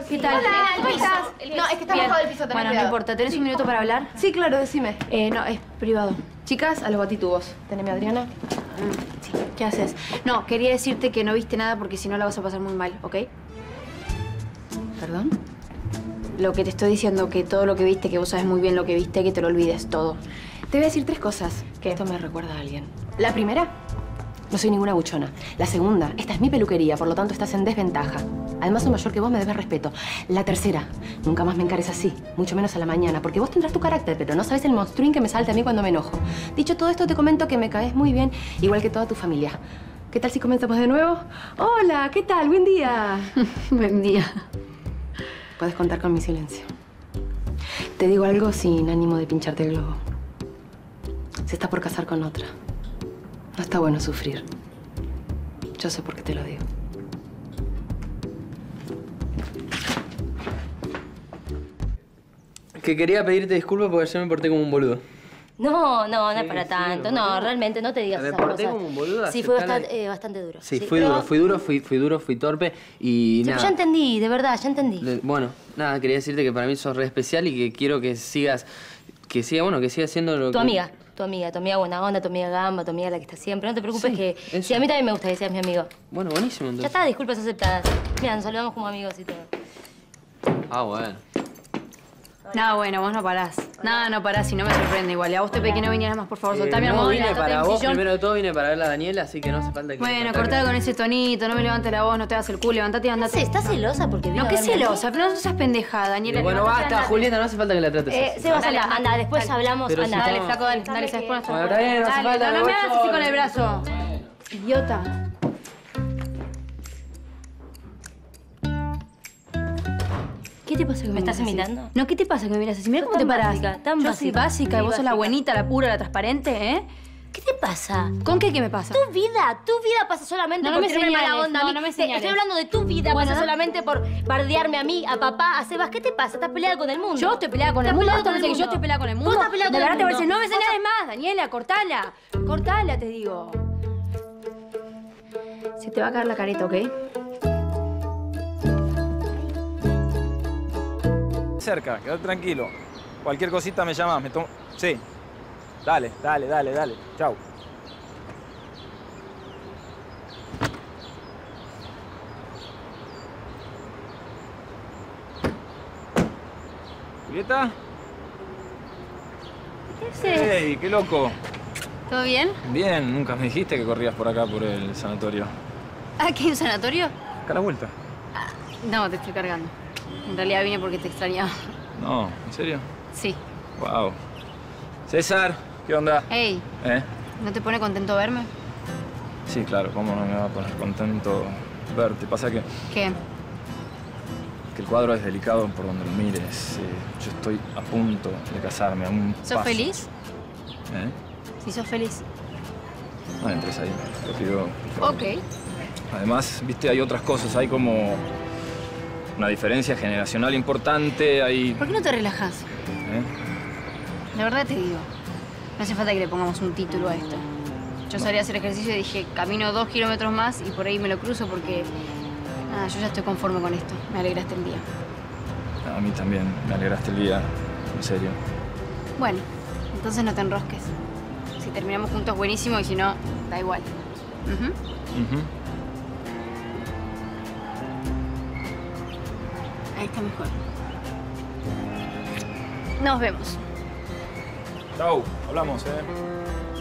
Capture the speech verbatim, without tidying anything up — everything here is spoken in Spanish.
¿Qué tal? Hola, ¿cómo estás? No, es que está bajado del piso, Bueno, no importa. ¿Tenés un minuto para hablar? Sí, claro, decime. Eh, no, es privado. Chicas, a los batitubos. ¿Teneme a Adriana? Mm, sí, ¿qué haces? No, quería decirte que no viste nada porque si no la vas a pasar muy mal, ¿ok? ¿Perdón? Lo que te estoy diciendo, que todo lo que viste, que vos sabes muy bien lo que viste, que te lo olvides todo. Te voy a decir tres cosas. ¿Qué? Esto me recuerda a alguien. La primera, no soy ninguna buchona. La segunda, esta es mi peluquería, por lo tanto estás en desventaja. Además, soy mayor que vos, me debes respeto. La tercera, nunca más me encares así, mucho menos a la mañana, porque vos tendrás tu carácter, pero no sabes el monstruín que me salta a mí cuando me enojo. Dicho todo esto, te comento que me caes muy bien, igual que toda tu familia. ¿Qué tal si comenzamos de nuevo? Hola, ¿qué tal? Buen día. Buen día. Puedes contar con mi silencio. Te digo algo sin ánimo de pincharte el globo. Se está por casar con otra. No está bueno sufrir. Yo sé por qué te lo digo. Que quería pedirte disculpas porque yo me porté como un boludo. No, no, no Sí, es para sí, tanto. me No, porté- realmente no te digas me esas porté cosas. como un boludo, Sí, fue aceptala. bastante, eh, bastante duro. Sí, fui duro, fui duro, fui, fui duro, fui torpe y Sí, pero nada. ya entendí, de verdad, ya entendí. Le- Bueno, nada, quería decirte que para mí sos re especial y que quiero que sigas, que siga, bueno, que sigas siendo lo Tu que... amiga, tu amiga, tu amiga buena onda, tu amiga gamba, tu amiga la que está siempre. No te preocupes Sí, que... eso. Sí, a mí también me gusta que seas mi amigo. Bueno, buenísimo Ya entonces. está, disculpas aceptadas. Mira, nos saludamos como amigos y todo. Ah, bueno. No, bueno, vos no parás. Nada, no parás y no me sorprende igual. Y a vos te pedí que no vinieras más, por favor. Soltá mi Eh, no almohadilla, vine sentate para en mi vos, sillón. primero de todo vine para ver a la Daniela, así que no hace falta que... Bueno, ataques. cortá con ese tonito, no me levantes la voz, no te hagas el culo, levantate y andate. Sí, ¿estás celosa porque vino No, a qué verme a mí? celosa, pero no seas pendeja, Daniela. Bueno, levantate y basta, andate. Julieta, no hace falta que la trates Eh, así. Sebas, Dale, anda, anda. anda, después Dale. hablamos, Pero si anda. no- Dale, flaco, dale, dale, se después Bueno, está bien, no hace Dale, falta, no, no me hagas así bochón. con el brazo. Idiota. ¿Qué te pasa que me, ¿Me estás miras así? imitando? No, ¿qué te pasa que me miras así? Mira Sos cómo te tan paras. básica, tan Yo soy básica. básica y Sí, vos sos la básica. buenita, la pura, la transparente, ¿eh? ¿Qué te pasa? ¿Con qué qué me pasa? Tu vida, tu vida pasa solamente No, no por me tenerme mala señales, onda a no, mí. no me Te- señales. Estoy hablando de tu vida, Bueno, pasa no- solamente por bardearme a mí, a papá, a Sebas. ¿Qué te pasa? ¿Estás peleada con el mundo? Yo estoy peleada con el Estás mundo. peleada Esto con me el dice que yo mundo. estoy peleada con el Vos mundo. estás peleada De con el verdad te mundo. parece, no me Vos señales más, Daniela, cortala. Cortala, te digo. Se te va a caer la careta, ¿ok? Cerca, quédate tranquilo. Cualquier cosita me llamas, me tomo... Sí. Dale, dale, dale, dale. Chau. ¿Julieta? ¿Qué haces? ¡Ey, qué loco! ¿Todo bien? Bien, nunca me dijiste que corrías por acá, por el sanatorio. ¿Ah, qué hay un sanatorio? Acá a la vuelta. No, te estoy cargando. En realidad vine porque te extrañaba. No, ¿en serio? Sí. Wow. César, ¿qué onda? Ey, ¿Eh? ¿no te pone contento verme? Sí, claro, cómo no me va a poner contento verte. Pasa que, ¿Qué? que el cuadro es delicado por donde lo mires. Eh, yo estoy a punto de casarme, a un ¿Sos paso. feliz? ¿Eh? Sí, sos feliz. No entres ahí, te pido. Ok. Además, viste, hay otras cosas. Hay como una diferencia generacional importante. Hay... ¿Por qué no te relajas? ¿Eh? La verdad te digo. No hace falta que le pongamos un título a esto. Yo salí a hacer ejercicio y dije, camino dos kilómetros más y por ahí me lo cruzo porque... Nada, yo ya estoy conforme con esto. Me alegraste el día. A mí también me alegraste el día, en serio. Bueno, entonces no te enrosques. Si terminamos juntos, buenísimo, y si no, da igual. Ujú. Ujú. Ahí está mejor. Nos vemos. Chau, hablamos, ¿eh?